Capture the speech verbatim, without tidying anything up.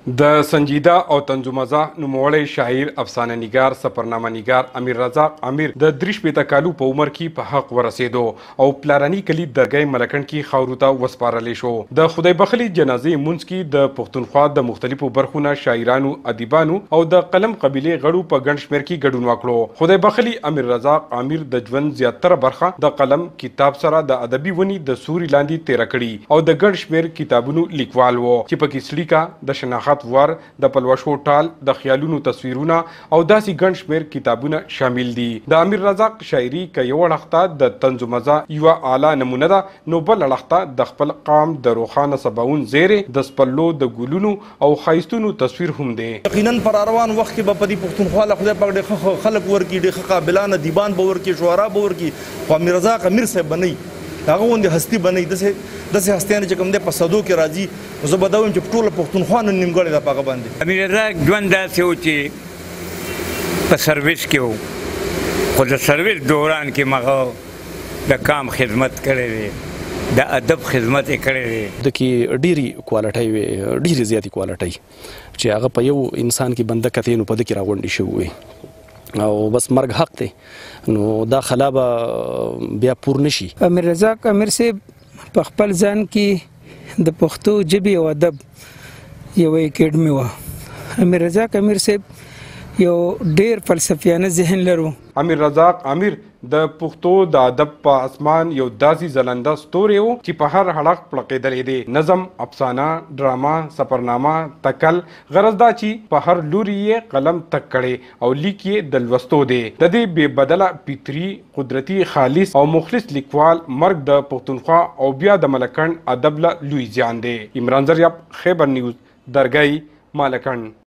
د سنجیده او طنزمزه نوموړی شاعر افسانه نګار سفرنامه نګار امیر رزاق امیر د درې شپېته کالو په عمر کې په حق ورسېدو او پلارني کلي درګۍ ملکنډ کې خاورو ته وسپارلی شو. د خدای بخلي جنازې مونځ کې د پښتونخوا د مختلفو برخو نه شاعرانو ادیبانو او د قلم قبیلې غړو په ګڼ شمېر کې ګډون وکړو. خدای بخلي امیر رزاق امیر د ژوند زیاتره برخه د قلم کتاب سره د ادبي ونې د سوري لاندې تېره کړي او د ګڼ شمېر کتابونو لیکوال و چې پکې سړیکه د شناخت ور د پلوشو ټال د خیالونو تصویرونه او داسې ګڼ شمېر کتابونه شامل دي. د امیر رزاق شاعري که یو اړخته د طنزمزه یوه اعلی نمونه ده، نو بل اړخته د خپل قام د روښانه سباوون زیرې د سپرلو د ګلونو او ښایستونو تصویر هم دی. یقینا پر روان وخت کې به په دې پښتونخوا له خدای پاک ډېر خلک ورکړي، ډېر قابلان ادیبان به ورکړي، شعرا به ورکړي، خو امیر رزاق امیر صاحب به نه وي، هغه غوندې هستي به نه وي. داسې داسې هستیانې چې کوم دی په صدو کې راځي، زه به دا وایم چې په ټوله پښتونخوا نن نیمګړې ده په هغه باندې. امیر رزاق ژوند داسې و چې په سروس کې و، خو د سروس دوران کې مغه د کام خدمت کړی دی، د ادب خدمت یې کړی دی. د کې ډېرې کوالټۍ وې، ډېرې زیاتې کوالټۍ چې هغه په یو انسان کې بنده کتې نو په ده کې راغونډې شوي وي او بس مرګ حق دی، نو دا خلا به بیا پور نشي. امیر رزاق امیر صاحب په خپل ځان کې د پښتو ژبې او ادب یوه اکیډمي وه. امیر رزاق امیر صاحب یو ډېر فلسفیانه ذهن لرو. امیر رزاق امیر د پښتو د ادب په اسمان یو داسې ځلنده ستوری و چې په هر هړق پړقېدلی دی. نظم، افسانه، ډرامه، سفرنامه، تکل، غرض دا چې په هر لوري یې قلم تک کړی او لیک یې د لوستو دی. د دې بې بدله فطري، قدرتي، خالص او مخلص لیکوال مرګ د پښتونخوا او بیا د ملکنډ ادب له لوی زیان دی. عمران زریاب، خیبر نیوز، درګۍ، ملکنډ.